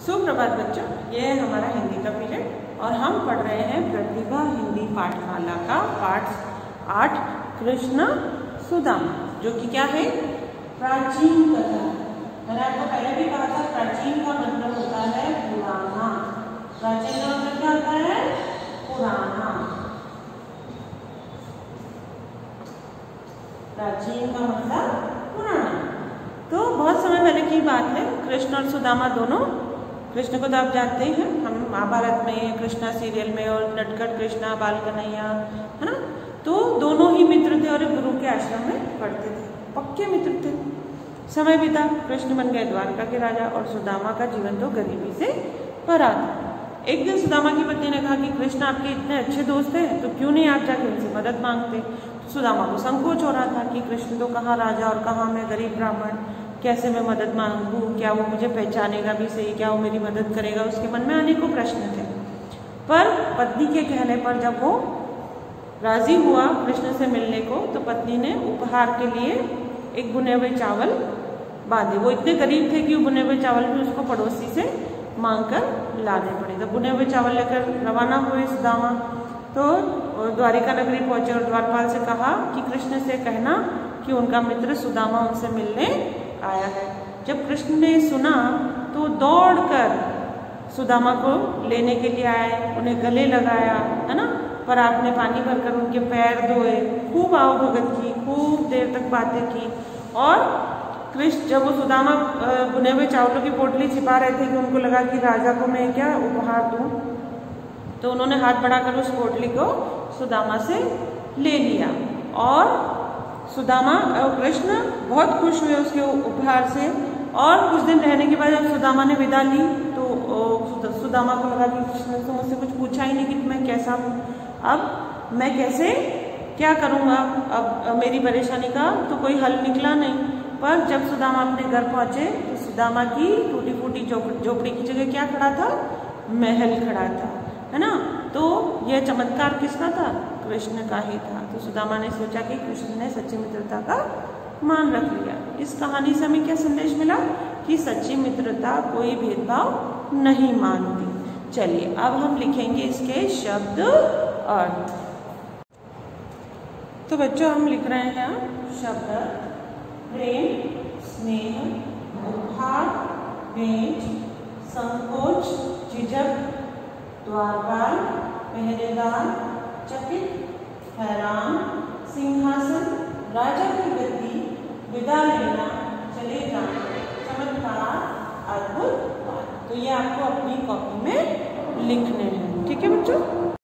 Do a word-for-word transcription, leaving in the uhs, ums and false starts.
सुप्रभात बच्चों, ये है हमारा हिंदी का पीरियड और हम पढ़ रहे हैं प्रतिभा हिंदी पाठमाला का पाठ आठ कृष्ण सुदामा, जो कि क्या है प्राचीन कथा। मैंने आपको पहले भी कहा था प्राचीन का मतलब होता है पुराना। प्राचीन का मतलब क्या होता है? पुराना। प्राचीन का मतलब पुराना। तो बहुत समय पहले की बात है। कृष्ण और सुदामा दोनों, कृष्ण को तो आप जानते हैं, हम महाभारत में कृष्णा सीरियल में और नटखट कृष्णा बाल कन्हैया है ना, तो दोनों ही मित्र थे और एक गुरु के आश्रम में पढ़ते थे, पक्के मित्र थे। समय बीता, कृष्ण बन गए द्वारका के राजा और सुदामा का जीवन तो गरीबी से भरा था। एक दिन सुदामा की पत्नी ने कहा कि कृष्ण आपके इतने अच्छे दोस्त हैं, तो क्यों नहीं आप जाके उनसे मदद मांगते। तो सुदामा को संकोच हो रहा था कि कृष्ण तो कहाँ राजा और कहाँ मैं गरीब ब्राह्मण, कैसे मैं मदद मांगूं, क्या वो मुझे पहचानेगा भी सही, क्या वो मेरी मदद करेगा। उसके मन में अनेकों प्रश्न थे। पर पत्नी के कहने पर जब वो राजी हुआ कृष्ण से मिलने को, तो पत्नी ने उपहार के लिए एक बुने हुए चावल बांधे। वो इतने गरीब थे कि वो बुने हुए चावल भी उसको पड़ोसी से मांग कर लाने पड़े। तो बुने हुए चावल लेकर रवाना हुए सुदामा, तो द्वारिका नगरी पहुंचे और द्वारपाल से कहा कि कृष्ण से कहना कि उनका मित्र सुदामा उनसे मिलने आया है। जब कृष्ण ने सुना तो दौड़कर सुदामा को लेने के लिए आए, उन्हें गले लगाया, है ना, परात में पानी भरकर उनके पैर धोए, खूब आओ भगत की, खूब देर तक बातें की। और कृष्ण जब वो सुदामा बुने हुए चावलों की पोटली छिपा रहे थे कि उनको लगा कि राजा को मैं क्या उपहार दूं, तो उन्होंने हाथ बढ़ाकर उस पोटली को सुदामा से ले लिया। और सुदामा और कृष्ण बहुत खुश हुए उसके उपहार से। और कुछ दिन रहने के बाद जब सुदामा ने विदा ली, तो सुदामा को लगा कि कृष्ण ने तो मुझसे कुछ पूछा ही नहीं कि मैं कैसा हूँ, अब मैं कैसे क्या करूँगा, अब मेरी परेशानी का तो कोई हल निकला नहीं। पर जब सुदामा अपने घर पहुंचे तो सुदामा की टूटी फूटी झोपड़ी की जगह क्या खड़ा था? महल खड़ा था, है ना। तो यह चमत्कार किसका था? कृष्ण का ही था। तो सुदामा ने सोचा कि कृष्ण ने सच्ची मित्रता का मान रख लिया। इस कहानी से हमें क्या संदेश मिला? कि सच्ची मित्रता कोई भेदभाव नहीं मानती। चलिए अब हम लिखेंगे इसके शब्द अर्थ। तो बच्चों हम लिख रहे हैं शब्द प्रेम, स्नेह, उपहार, भेंट, संकोच, झिझक, द्वारपाल, पहरेदार, चकित, हैरान, सिंहासन, राजा की गद्दी, विदा लेना, चले जाना, चमत्कार, अद्भुत बात। तो ये आपको अपनी कॉपी में लिखने हैं, ठीक है बच्चों।